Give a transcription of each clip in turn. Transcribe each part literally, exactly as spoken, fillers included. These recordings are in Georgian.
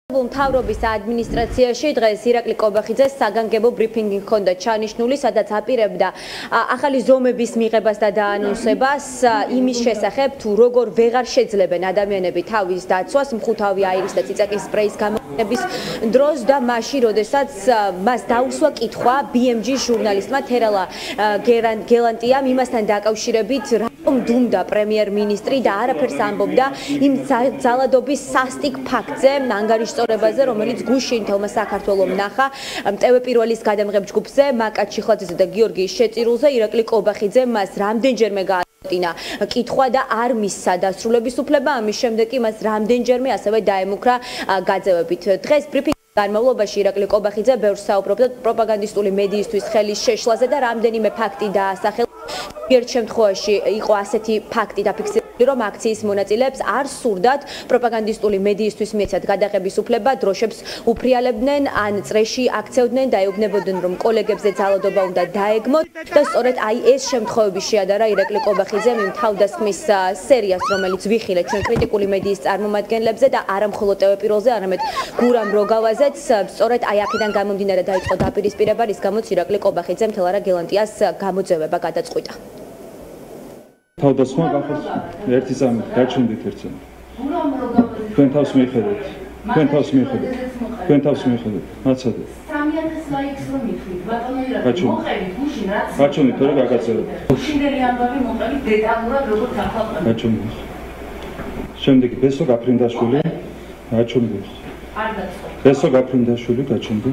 მთავრობის ადმინისტრაციაში დღეს ირაკლი კობახიძეს საგანგებო ბრიფინგი ჰქონდა ჩანიშნული, სადაც აპირებდა ახალი ზომების მიღებას და დაანონსებას იმის შესახებ, თუ როგორ ვეღარ შეძლებენ ადამიანები თავის დაცვას მხუთავი აირის და წიწაკის სპრეის გამოყენების დროს და მაშინ, როდესაც მას დაუსვა კითხვა ბი ემ ჯის ჟურნალისტმა თერალა გელანტიამ იმასთან დაკავშირებით, რომ დუმდა პრემიერ-მინისტრი და არაფერს ამბობდა იმ ძალადობის სასტიკ ფაქტზე, ანგარიშწორებაზე, რომელიც გუშინ თელმა საქართველომ ნახა ტევ პირველის გადამღებ ჯგუფზე, მაკა ჩიხლაძესა და გიორგი შეწირულზე. ირაკლი კობახიძე მას რამდენჯერმე გააწყვეტინა კითხვა და არ მისცა დასრულების უფლება, ამის შემდეგ კი მას რამდენჯერმე ასევე დაემუქრა გაძევებით. დღეს ბრიფინგის განმავლობაში ირაკლი კობახიძე ბევრს საუბრობდა პროპაგანდისტული მედიისთვის ხელის შეშლაზე და რამდენიმე ფაქტი დაასახელა. ერთ შემთხვევაში იყო ასეთი ფაქტი დაფიქსირებული, რომ აქციის მონაწილეებს არ სურდათ პროპაგანდისტული მედიისთვის მიეცათ გადაღების უფლება, დროშებს უფრიალებდნენ, ან წრეში აქცევდნენ და ეუბნებოდნენ, რომ კოლეგებზე ძალადობა უნდა დაეგმოთ და სწორედ აი ეს შემთხვევები შეადარა ირაკლი კობახიძემ იმ თავდასხმის სერიას, რომელიც ვიხილეთ ჩვენ კრიტიკული მედიის წარმომადგენლებზე და არა მხოლოდ ტევ პირველზე, არამედ გურამ როგავაზეც. სწორედ აი აქედან გამომდინარე დაიწყო დაპირისპირება, რის გამოც ირაკლი კობახიძემ თელარა გელანტიას გამოძევება გადაწყვიტა. თავდასხმა გახოს ერთი წამით გაჩვენდით ერთ წამით. თქვენ თავს მიხედავთ. თქვენ თავს მიხედავთ. თქვენ თავს მიხედავთ. მაცადეთ. სამი ათას ლაიქს რომ მithვით, ბატონო ირაკლი, გაჩვენდით. მოყევით გუშინ რაც. გაჩვენდით, თორე გაგაცერეთ. გუშინელი ამბავი მოყევით დეტალურად როგორც ახალყო. გაჩვენდით. შემდეგი ბესო გაფრინდაშვილი გაჩვენდით. არ გაცხო. ბესო გაფრინდაშვილი გაჩვენდით.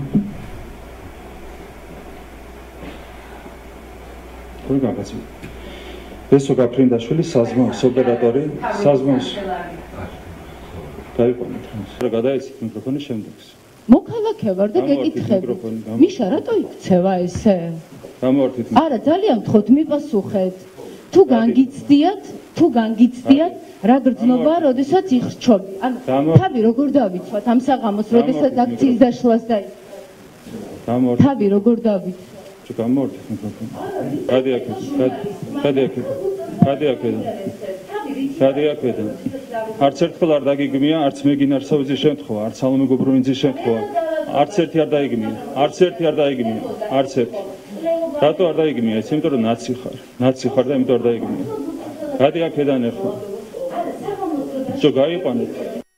თორე გაგაცერეთ. ბესო გაფრინდაშვილი საზღვაოს ოპერატორი საზღვაოს გაიყვანეთ. რა გადაეცით მიკროფონი შემდეგს. მოქალაქე ვარ და გეკითხები. მიშა რატო იქცევა ესე? გამოვართით. არა, ძალიან გთხოვთ მიპასუხეთ. თუ განგიცდიათ, თუ განგიცდიათ, რა გრძნობა, როდესაც იხრჩობ. ანუ თავი როგორ დავიცვათ ამ საღამოს, როდესაც აქციის დაშლას დაიწყო. გამოვართით. თავი როგორ დავიცვათ? გამოვართით მიკროფონი. გადი აქეთ, გადი აქეთ. გადი აქეთ. გადი აქეთ. არც ერთხელ არ დაგიგმია, არც მეგინარ სავიზის შემთხვევა, არც სალომე გობრუნიძის შემთხვევა. არც ერთი არ დაიგმია, არც ერთი არ დაიგმია, არც ერთი. რატო არ დაიგმია? ეს იმიტომ რომ ნაცი ხარ. ნაცი ხარ და იმიტომ არ დაიგმია. გადი აქედან ახლა. ჯო გაიყვანეთ.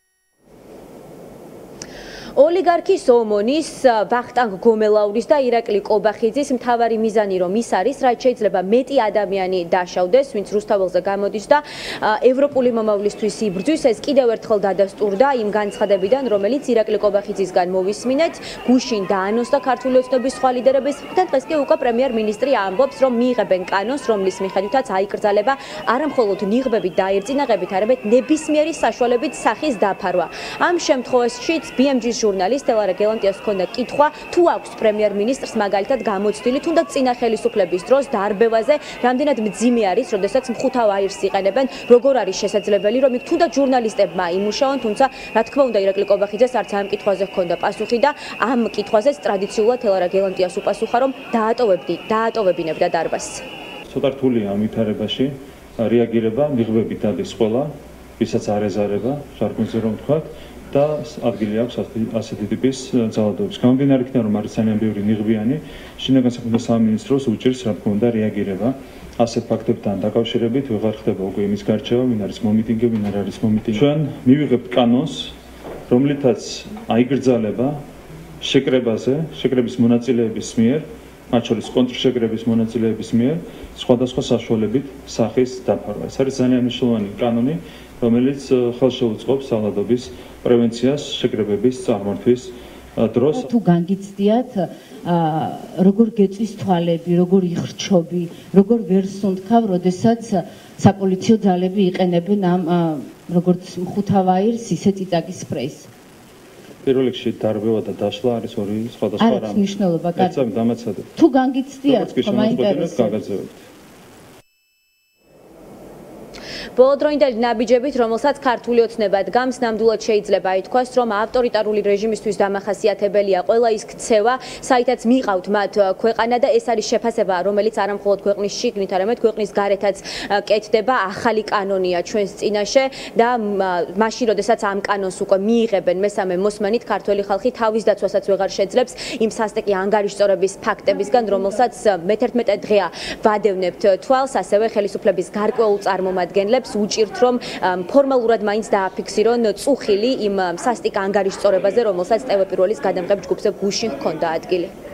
ოლიგარქის ომონის, ვახტანგ გომელაურის და ირაკლი კობახიძის მთავარი მიზანი რომ ის არის, რაც შეიძლება მეტი ადამიანი დაშავდეს, ვინც რუსთაველზე გამოდის და ევროპული მომავლისთვის იბრძვის. ეს კიდევ ერთხელ დადასტურდა იმ განცხადებიდან, რომელიც ირაკლი კობახიძისგან მოვისმინეთ. გუშინ დაანონსდა ქართული ოცნების სხვა ლიდერების მხრიდან, დღეს კი უკვე პრემიერ-მინისტრი ამბობს, რომ მიიღებენ კანონს, რომლის მიხედვითაც აიკრძალება არა მხოლოდ ნიღბებით და აირწინაღებით, არამედ ნებისმიერი საშუალებით სახის დაფარვა. ამ შემთხვევაშიც ბი ემ ჯის ჟურნალისტ თელარა გელანტიას ჰქონდა კითხვა, თუ აქვს პრემიერ-მინისტრს მაგალითად გამოცდილი, თუნდაც წინა ხელისუფლების დროს დარბევაზე რამდენად მძიმე არის, როდესაც მხუთავ აირს იყენებენ, როგორ არის შესაძლებელი, რომ იქ თუნდაც ჟურნალისტებმა იმუშაონ, თუმცა რა თქმა უნდა ირაკლი კობახიძეს არც ამ კითხვაზე ჰქონდა პასუხი და ამ კითხვაზეც ტრადიციულად თელარა გელანტიას უპასუხა, რომ დაატოვებდი, დაატოვებინებდა დარბაზს. ცოტა რთულია ამ ვითარებაში რეაგირება, მიღბებით დადის ყველა, ვისაც არ ეზარება, ჟარგონზე რომ ვთქვათ. და ადგილი აქვს ასეთი ტიპის ძალადობის. გამომდინარე იქიდან, რომ არის ძალიან ბევრი ნიღბიანი, შინაგან საქმეთა სამინისტროს უჭირს, რა თქმა უნდა, რეაგირება ასეთ ფაქტებთან დაკავშირებით. ვეღარ ხდება უკვე იმის გარჩევა, ვინ არის მომიტინგე, ვინ არ არის მომიტინგე. ჩვენ მივიღებთ კანონს, რომლითაც აიგრძალება შეკრებაზე, შეკრების მონაწილეების მიერ, მათ შორის კონტრშეკრების მონაწილეების მიერ, სხვადასხვა საშუალებით სახის დაფარვა. ეს არის ძალიან მნიშვნელოვანი კანონი, რომელიც ხელს შეუწყობს ძალადობის პრევენციას, შეკრებების წარმართვის დროს. თუ განგიცდიათ, როგორ გეწვის თვალები, როგორ იხრჩობი, როგორ ვერ სუნთქავ, როდესაც საპოლიციო ძალები იყენებენ ამ როგორც მხუთავ აირს, ისე წიწაკის სპრეის. პირველ რიგში დარბევა და დაშლა არის ორი სხვადასხვა რამ. არის მნიშვნელობა, კარგი. ეცამ დამაცადეთ. თუ განგიცდიათ, ხომ აინტერესებს. ბოლოდროინდელი ნაბიჯებით, რომელსაც ქართული ოცნება დგამს, ნამდვილად შეიძლება ითქვას, რომ ავტორიტარული რეჟიმისთვის დამახასიათებელია ყველა ის ქცევა, საითაც მიყავთ მათ ქვეყანა და ეს არის შეფასება, რომელიც არა მხოლოდ ქვეყნის შიგნით, არამედ ქვეყნის გარეთაც კეთდება, ახალი კანონია ჩვენს წინაშე და მაშინ, როდესაც ამ კანონს უკვე მიიღებენ მესამე მოსმენით, ქართველი ხალხი თავის დაცვასაც ვეღარ შეძლებს იმ სასტიკი ანგარიშწორების ფაქტებისგან, რომელსაც მეთერთმეტე დღეა ვადევნებთ თვალს, ასევე ხელისუფლების გარკვეულ წარმომადგენლებს უჭირთ, რომ ფორმალურად მაინც დააფიქსირონ წუხილი იმ სასტიკ ანგარიშწორებაზე, რომელსაც ტევ პირველის გადამღებ ჯგუფზე გუშინ ჰქონდა ადგილი.